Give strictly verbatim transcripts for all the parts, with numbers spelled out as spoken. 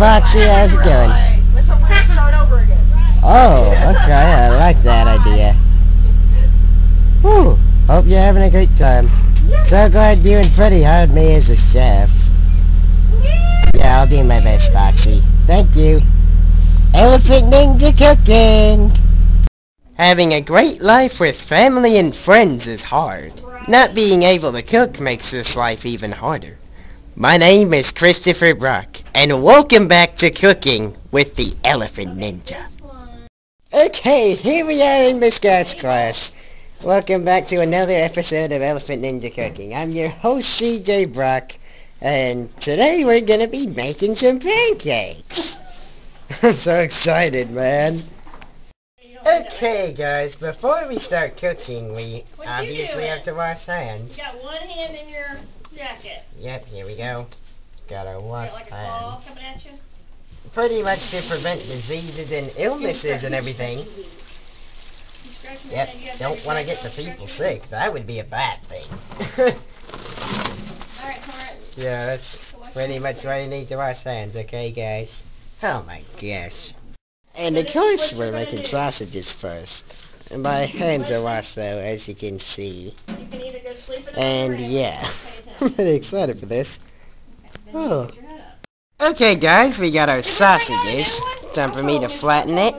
Foxy, how's it going? Let's start over again. Oh, okay, I like that idea. Whew, hope you're having a great time. So glad you and Freddy hired me as a chef. Yeah, I'll do my best, Foxy. Thank you. Elephant Ninja Cooking! Having a great life with family and friends is hard. Not being able to cook makes this life even harder. My name is Christopher Brock, and welcome back to Cooking with the Elephant Ninja. Okay, here we are in Miss Scott's class. Welcome back to another episode of Elephant Ninja Cooking. I'm your host, C J Brock, and today we're gonna be making some pancakes. I'm so excited, man. Okay, guys, before we start cooking, we What obviously have to wash hands. You got one hand in your jacket. Yep, here we go. Gotta wash Got like a claw hands. coming at you. Pretty much to prevent diseases and illnesses and everything. You scratch your Yep, hand, you gotta don't take want to your get the scratch people your sick. That would be a bad thing. Alright, Clarence. Yeah, that's pretty much why you need to wash hands, okay, guys? Oh my gosh. And of course we're making sausages first. And my hands are washed though, as you can see. You can either go sleep in the And room or yeah, pay I'm attention. really excited for this. Okay, then Oh. you put your head up. Okay guys, we got our sausages. Time for me to flatten it.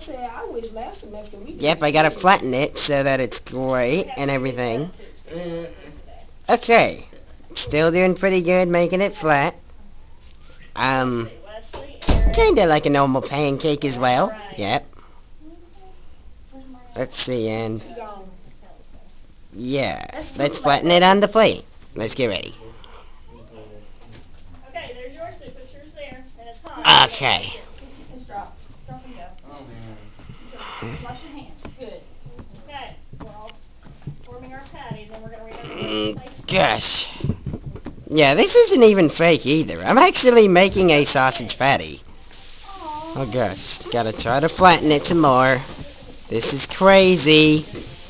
Yep, I gotta flatten it so that it's great and everything. Okay, still doing pretty good making it flat. Um, Wesley, Eric. kinda like a normal pancake as well. Yep. Let's see, and yeah, let's flatten it on the plate. Let's get ready. Okay, there's yours, so put yours there, and it's hot. Okay. Just drop. Drop and go. Oh man. Wash your hands. Good. Okay, we're all forming our patties, and we're going to read our Mm, place. gosh. Yeah, this isn't even fake either. I'm actually making a sausage patty. Oh gosh, gotta try to flatten it some more. This is crazy.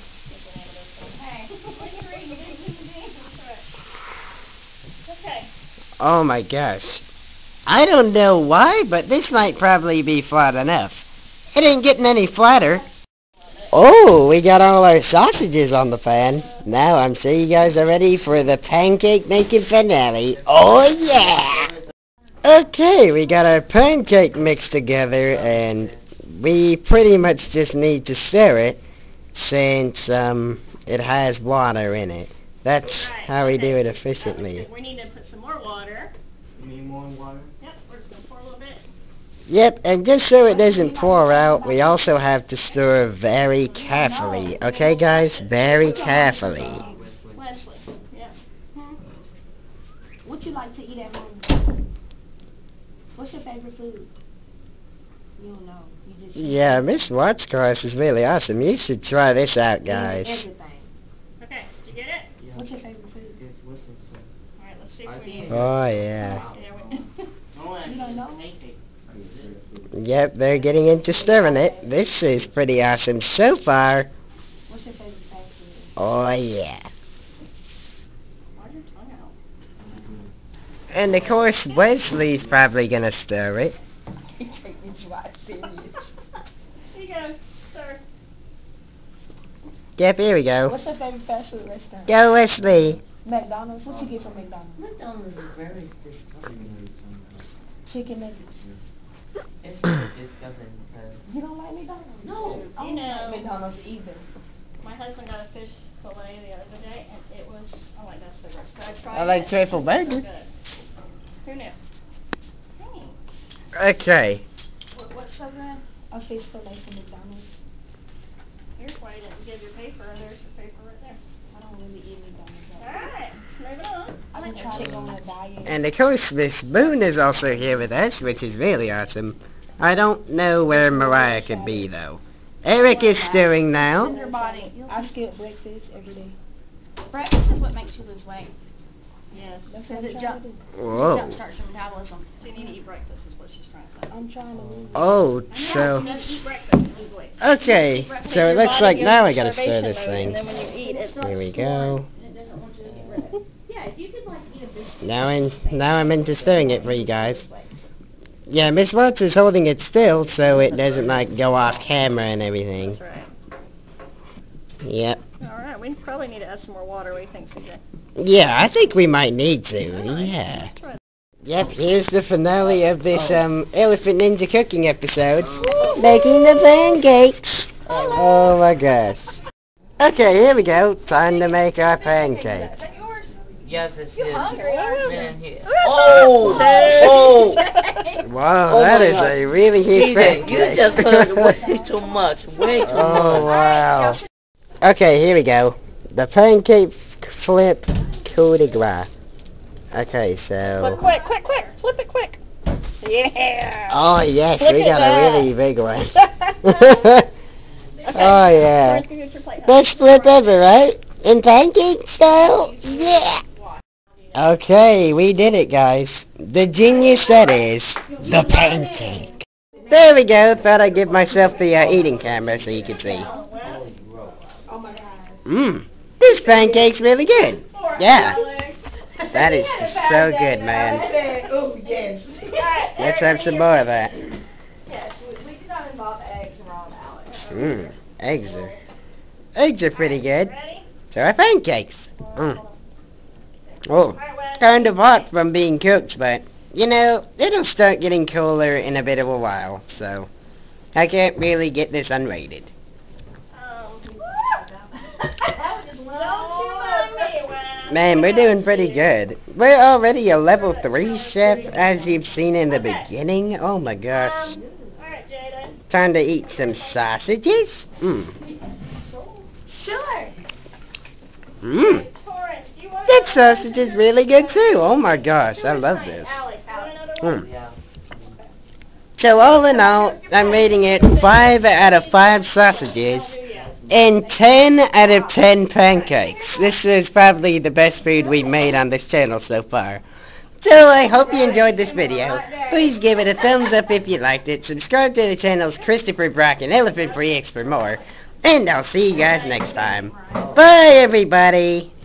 Okay. Oh my gosh. I don't know why, but this might probably be flat enough. It ain't getting any flatter. Oh, we got all our sausages on the pan. Now I'm sure you guys are ready for the pancake making finale. Oh yeah! Okay, we got our pancake mixed together and we pretty much just need to stir it since um, it has water in it. That's Right, how we okay, do it that was efficiently. good. We need to put some more water. You need more water? Yep, we're just going to pour a little bit. Yep, and just so it doesn't pour out, we also have to stir very carefully. Okay, guys? Very carefully. Leslie, yeah. What you like to eat at home? What's your favorite food? You don't know. You just Yeah, Miss Watts' class is really awesome. You should try this out, guys. Everything. Okay, did you get it? Yeah. What's your favorite food? Yes, what's this one? All right, let's see I if we think- can. Oh, yeah. Wow. Yeah, we, No, I- You don't know? pancake. Yep, they're getting into stirring it. This is pretty awesome so far. What's your favorite fast food? Oh, yeah. why's your tongue out? And of course, Wesley's probably gonna stir it. You take me too serious. Here you go, stir. Yep, here we go. What's your favorite fast food restaurant? Go, Wesley. McDonald's. What you get from McDonald's? McDonald's is very disgusting. Chicken nuggets. It's very disgusting because You don't like McDonald's? No. I You don't like know- McDonald's either. My husband got a fish fillet the other day, and it was, oh my, that's so gross. But I tried I like it. triple So burger. good. Who knew? Hey, Okay. what, what's so good? A fish fillet from McDonald's. Here's why you didn't give your paper, and there's your paper right there. I don't really eat McDonald's. All right, moving on. I've been trying to go on a diet. And of course, Miss Boone is also here with us, which is really awesome. I don't know where Mariah could be, though. Eric is stirring now. Your body. I skip breakfast every day. Breakfast is what makes you lose weight. Yes. That's what I'm Because it trying to jump, do. Whoa. jumpstarts your metabolism. So you need to eat breakfast, is what she's trying to say. I'm trying to lose it. Oh, I know, so... you gotta eat breakfast and lose weight. Okay, so it Your looks body like goes now I into gotta stir starvation this mode, thing. And then when you eat, it Here we go. And it doesn't want you to get rid of it. Yeah, if you could like eat a biscuit. Now I'm, now I'm into stirring it for you guys. Yeah, Miss Watson's holding it still so it doesn't like go off camera and everything. That's right. Yep. Alright, we probably need to add some more water. What do you think, C J? Yeah, I think we might need to. Yeah. Let's try it. Yep, here's the finale of this um Elephant Ninja cooking episode. Making the pancakes. Oh my gosh. Okay, here we go. Time to make our pancake. Is that yours? Yes, it's You his. hungry, aren't you? Man, he- Oh! Oh! Wow, Oh that my is God. a really huge T J, pancake. you just put way too much. Way too Oh much. wow. Okay, here we go. The pancake flip coup de grace. Okay, Quick, so... quick, quick, quick. Flip it quick. Yeah. Oh yes, Look we at got that. a really big one. Okay. Oh yeah. Friends, can you get your plate? Best flip ever, right? In pancake style? Yeah! Okay, we did it, guys. The genius that is, the pancake. There we go. Thought I'd give myself the uh, eating camera so you could see. Mmm. This pancake's really good. Yeah. That is just so good, man. Oh, yes. Let's have some more of that. Yes, we, we did not involve eggs and raw Alex. Mmm. Eggs are... Eggs are pretty good. Ready? So are pancakes. Mmm. Oh. Alright, Wes. Kind of hot from being cooked, but, you know, it'll start getting cooler in a bit of a while, so I can't really get this unrated. Um, That was just one don't you mind me, Wes. Man, we're doing pretty good. We're already a level three chef, as you've seen in the beginning. Oh my gosh. Um, alright, Jada. Time to eat some sausages? Mmm. Sure. Mmm. Torrance, do you want That sausage is really good too. Oh my gosh, I love this. Alex, do you want another one? Mm. Yeah. So all in all, I'm rating it five out of five sausages and ten out of ten pancakes. This is probably the best food we've made on this channel so far. So I hope you enjoyed this video. Please give it a thumbs up if you liked it. Subscribe to the channels Christopher Brock and Elephant Free X for more. And I'll see you guys next time. Bye everybody.